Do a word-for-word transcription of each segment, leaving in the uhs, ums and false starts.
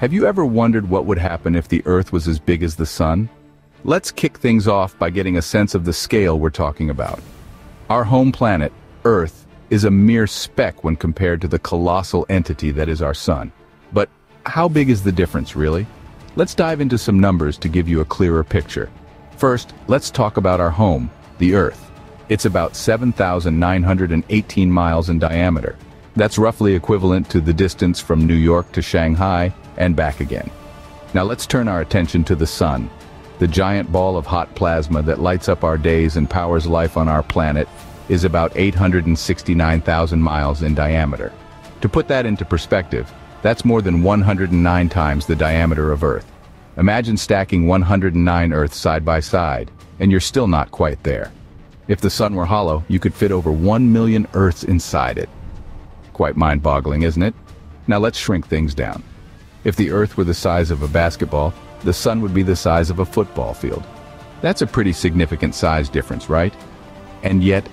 Have you ever wondered what would happen if the Earth was as big as the Sun? Let's kick things off by getting a sense of the scale we're talking about. Our home planet, Earth, is a mere speck when compared to the colossal entity that is our Sun. But how big is the difference, really? Let's dive into some numbers to give you a clearer picture. First, let's talk about our home, the Earth. It's about seven thousand nine hundred eighteen miles in diameter. That's roughly equivalent to the distance from New York to Shanghai and back again. Now let's turn our attention to the Sun. The giant ball of hot plasma that lights up our days and powers life on our planet is about eight hundred sixty-nine thousand miles in diameter. To put that into perspective, that's more than one hundred nine times the diameter of Earth. Imagine stacking one hundred nine Earths side by side, and you're still not quite there. If the Sun were hollow, you could fit over one million Earths inside it. Quite mind-boggling, isn't it? Now let's shrink things down. If the Earth were the size of a basketball, the Sun would be the size of a football field. That's a pretty significant size difference, right? And yet,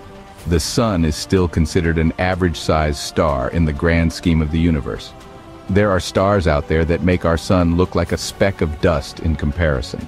the Sun is still considered an average-sized star in the grand scheme of the universe. There are stars out there that make our Sun look like a speck of dust in comparison.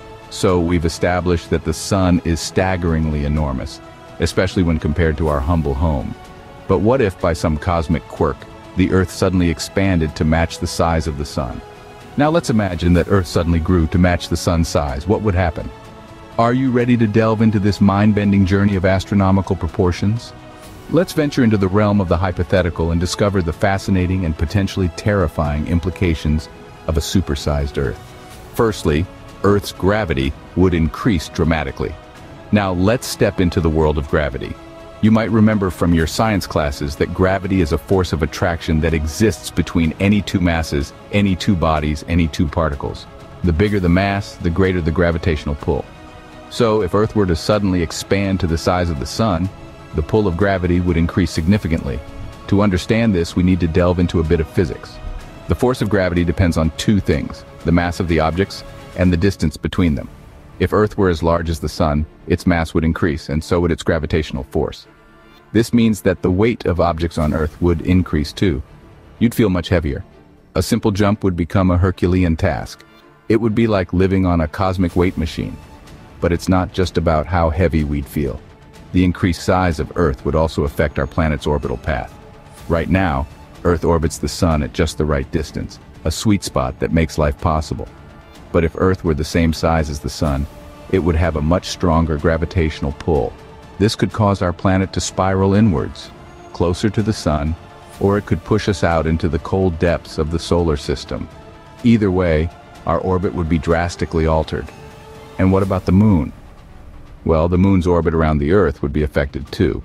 So we've established that the Sun is staggeringly enormous, especially when compared to our humble home. But what if, by some cosmic quirk, the Earth suddenly expanded to match the size of the Sun? Now let's imagine that Earth suddenly grew to match the Sun's size. What would happen? Are you ready to delve into this mind-bending journey of astronomical proportions? Let's venture into the realm of the hypothetical and discover the fascinating and potentially terrifying implications of a supersized Earth. Firstly, Earth's gravity would increase dramatically. Now let's step into the world of gravity. You might remember from your science classes that gravity is a force of attraction that exists between any two masses, any two bodies, any two particles. The bigger the mass, the greater the gravitational pull. So if Earth were to suddenly expand to the size of the Sun, the pull of gravity would increase significantly. To understand this, we need to delve into a bit of physics. The force of gravity depends on two things: the mass of the objects and the distance between them. If Earth were as large as the Sun, its mass would increase, and so would its gravitational force. This means that the weight of objects on Earth would increase too. You'd feel much heavier. A simple jump would become a Herculean task. It would be like living on a cosmic weight machine. But it's not just about how heavy we'd feel. The increased size of Earth would also affect our planet's orbital path. Right now, Earth orbits the Sun at just the right distance, a sweet spot that makes life possible. But if Earth were the same size as the Sun, it would have a much stronger gravitational pull. This could cause our planet to spiral inwards, closer to the Sun, or it could push us out into the cold depths of the solar system. Either way, our orbit would be drastically altered. And what about the Moon? Well, the Moon's orbit around the Earth would be affected too.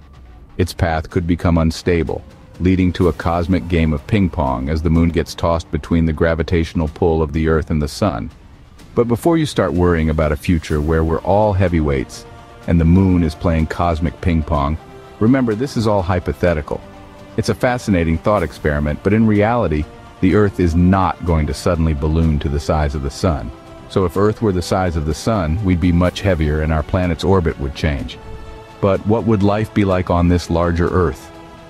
Its path could become unstable, leading to a cosmic game of ping pong as the Moon gets tossed between the gravitational pull of the Earth and the Sun. But before you start worrying about a future where we're all heavyweights and the Moon is playing cosmic ping pong, remember, this is all hypothetical. It's a fascinating thought experiment, but in reality, the Earth is not going to suddenly balloon to the size of the Sun. So if Earth were the size of the Sun, we'd be much heavier and our planet's orbit would change. But what would life be like on this larger Earth?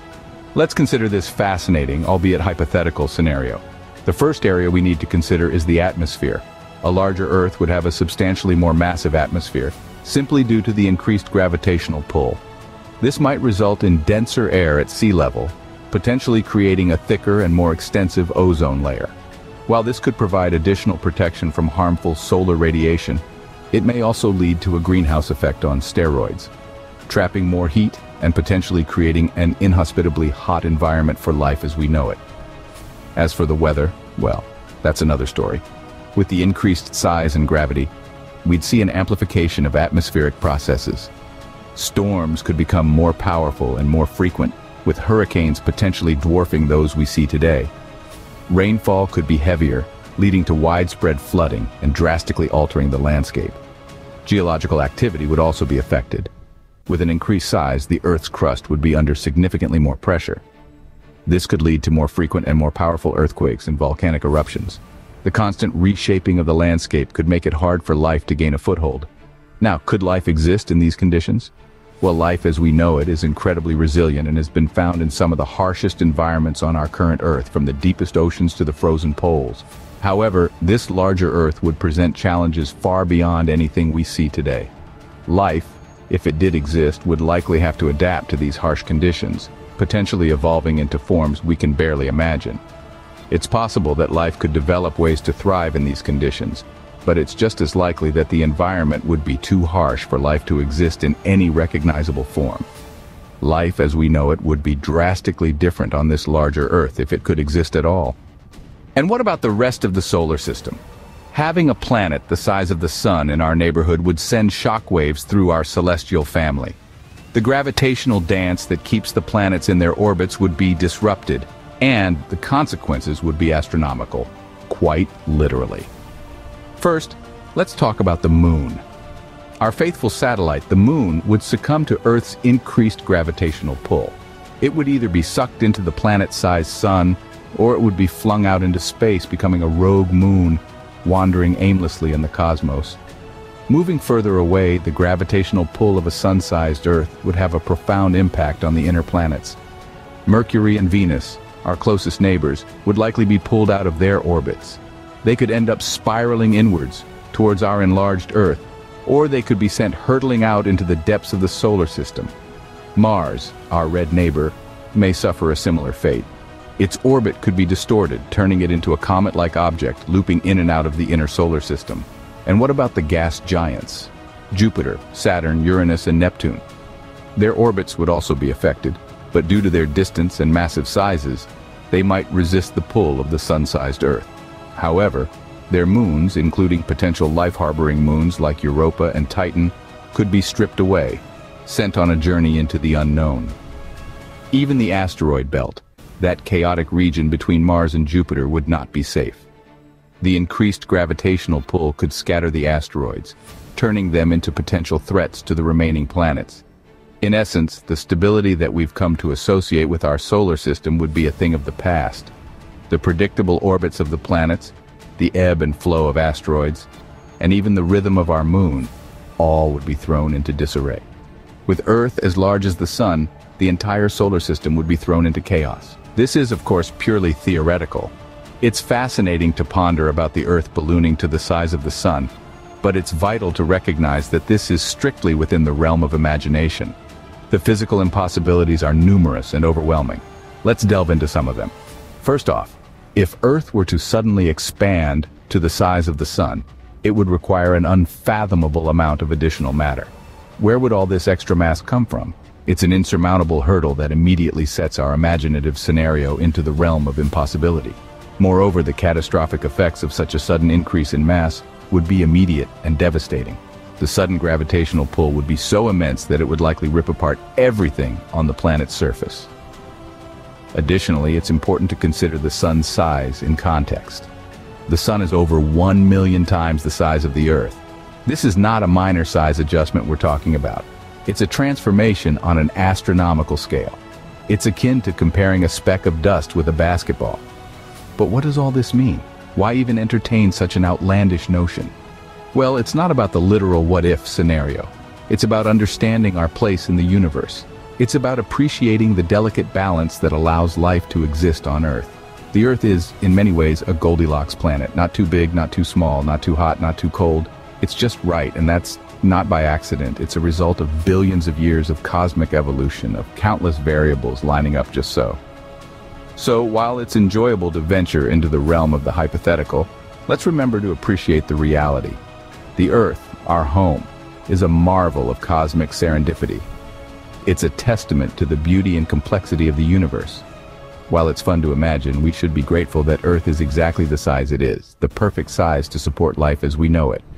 Let's consider this fascinating, albeit hypothetical scenario. The first area we need to consider is the atmosphere. A larger Earth would have a substantially more massive atmosphere, simply due to the increased gravitational pull. This might result in denser air at sea level, potentially creating a thicker and more extensive ozone layer. While this could provide additional protection from harmful solar radiation, it may also lead to a greenhouse effect on steroids, trapping more heat and potentially creating an inhospitably hot environment for life as we know it. As for the weather, well, that's another story. With the increased size and gravity, we'd see an amplification of atmospheric processes. Storms could become more powerful and more frequent, with hurricanes potentially dwarfing those we see today. Rainfall could be heavier, leading to widespread flooding and drastically altering the landscape. Geological activity would also be affected. With an increased size, the Earth's crust would be under significantly more pressure. This could lead to more frequent and more powerful earthquakes and volcanic eruptions. The constant reshaping of the landscape could make it hard for life to gain a foothold. Now, could life exist in these conditions? Well, life as we know it is incredibly resilient and has been found in some of the harshest environments on our current Earth, from the deepest oceans to the frozen poles. However, this larger Earth would present challenges far beyond anything we see today. Life, if it did exist, would likely have to adapt to these harsh conditions, potentially evolving into forms we can barely imagine. It's possible that life could develop ways to thrive in these conditions, but it's just as likely that the environment would be too harsh for life to exist in any recognizable form. Life as we know it would be drastically different on this larger Earth if it could exist at all. And what about the rest of the solar system? Having a planet the size of the sun in our neighborhood would send shockwaves through our celestial family. The gravitational dance that keeps the planets in their orbits would be disrupted, and the consequences would be astronomical, quite literally. First, let's talk about the moon. Our faithful satellite, the moon, would succumb to Earth's increased gravitational pull. It would either be sucked into the planet-sized sun, or it would be flung out into space, becoming a rogue moon, wandering aimlessly in the cosmos. Moving further away, the gravitational pull of a sun-sized Earth would have a profound impact on the inner planets. Mercury and Venus, our closest neighbors, would likely be pulled out of their orbits. They could end up spiraling inwards towards our enlarged Earth, or they could be sent hurtling out into the depths of the solar system. Mars, our red neighbor, may suffer a similar fate. Its orbit could be distorted, turning it into a comet-like object, looping in and out of the inner solar system. And what about the gas giants? Jupiter, Saturn, Uranus, and Neptune. Their orbits would also be affected, but due to their distance and massive sizes, they might resist the pull of the sun-sized Earth. However, their moons, including potential life-harboring moons like Europa and Titan, could be stripped away, sent on a journey into the unknown. Even the asteroid belt, that chaotic region between Mars and Jupiter, would not be safe. The increased gravitational pull could scatter the asteroids, turning them into potential threats to the remaining planets. In essence, the stability that we've come to associate with our solar system would be a thing of the past. The predictable orbits of the planets, the ebb and flow of asteroids, and even the rhythm of our moon, all would be thrown into disarray. With Earth as large as the sun, the entire solar system would be thrown into chaos. This is, of course, purely theoretical. It's fascinating to ponder about the Earth ballooning to the size of the sun, but it's vital to recognize that this is strictly within the realm of imagination. The physical impossibilities are numerous and overwhelming. Let's delve into some of them. First off, if Earth were to suddenly expand to the size of the sun, it would require an unfathomable amount of additional matter. Where would all this extra mass come from? It's an insurmountable hurdle that immediately sets our imaginative scenario into the realm of impossibility. Moreover, the catastrophic effects of such a sudden increase in mass would be immediate and devastating. The sudden gravitational pull would be so immense that it would likely rip apart everything on the planet's surface. Additionally, it's important to consider the sun's size in context. The sun is over one million times the size of the Earth. This is not a minor size adjustment we're talking about. It's a transformation on an astronomical scale. It's akin to comparing a speck of dust with a basketball. But what does all this mean? Why even entertain such an outlandish notion? Well, it's not about the literal what-if scenario. It's about understanding our place in the universe. It's about appreciating the delicate balance that allows life to exist on Earth. The Earth is, in many ways, a Goldilocks planet. Not too big, not too small, not too hot, not too cold. It's just right, and that's not by accident. It's a result of billions of years of cosmic evolution, of countless variables lining up just so. So, while it's enjoyable to venture into the realm of the hypothetical, let's remember to appreciate the reality. The Earth, our home, is a marvel of cosmic serendipity. It's a testament to the beauty and complexity of the universe. While it's fun to imagine, we should be grateful that Earth is exactly the size it is, the perfect size to support life as we know it.